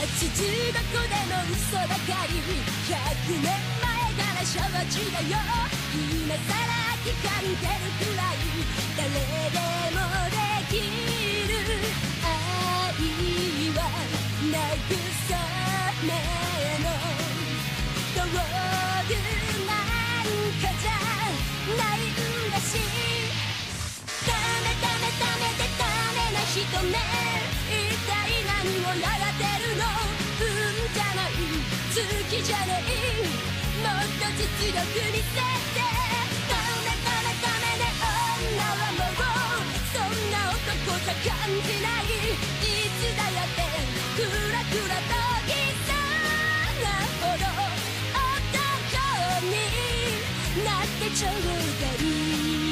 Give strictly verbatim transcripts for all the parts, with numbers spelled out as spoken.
つどこでも嘘ばかり、ひゃくねんまえから承知だよ。今さら聞かんでるくらい誰でもできる愛は慰めの道具なんかじゃないんだし、ダメダメダメでダメな人ね、一体何をやがてるの。うんじゃない、好きじゃない、もっと実力見せて。ダメダメダメね、女はもうそんな男じゃ感じない。いつだってクラクラときそうなほど男になってちょうだい。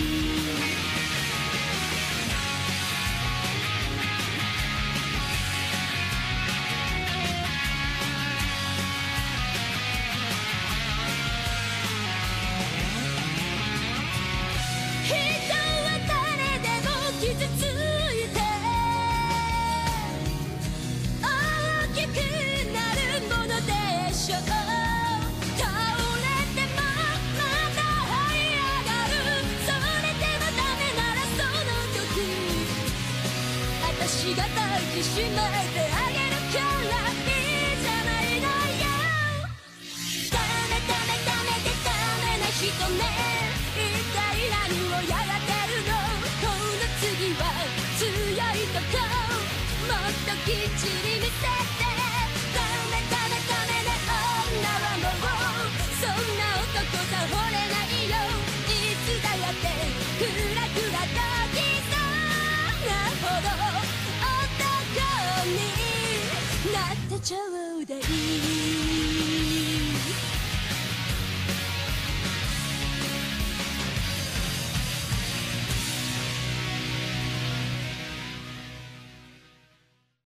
傷ついて大きくなるものでしょう。倒れてもまた這い上がる。それでもダメならその時私が抱きしめてあげるからいいじゃないのよ。ダメダメダメでダメな人ね、一体何をやがてるの。次は強いとこもっときっちり見せて。ダメダメダメね、女はもうそんな男じゃ惚れないよ。いつだってクラクラときそうなほど男になってちょうだい。